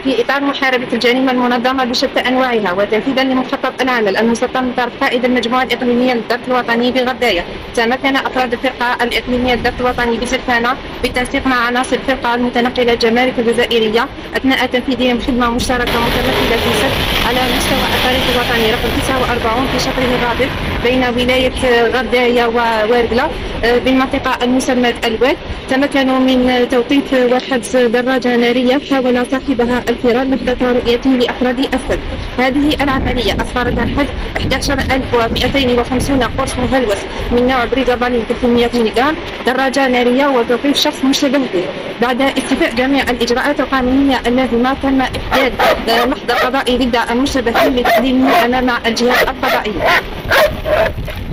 في إطار محاربة الجريمة المنظمة بشتى أنواعها وتنفيذا لمخطط العمل المسطر من طرف قائد المجموعة الإقليمية للضبط الوطني بغرداية، تمكن أفراد الفرقة الإقليمية للضبط الوطني بسلفانة بالتنسيق مع عناصر الفرقة المتنقلة الجمارك الجزائرية أثناء تنفيذهم خدمة مشتركة متمثلة في سد على مستوى الطريق الوطني رقم 49 في شطره الرابط بين ولاية غرداية ووارقلة بالمنطقة المسمى الواد. تمكنوا من توقيف وحبس دراجة نارية حاول صاحبها الفرار لحظة رؤيته لأفراد السد. هذه العملية أسفرت عن حجز 11250 قرص مهلوس من نوع بريغابالين 300 ملغ دراجة نارية وتوقيف شخص مشتبه به. بعد استيفاء جميع الإجراءات القانونية اللازمة تم إحداد محضر قضائي ضد المشتبهين لتقديمه أمام الجهات القضائية.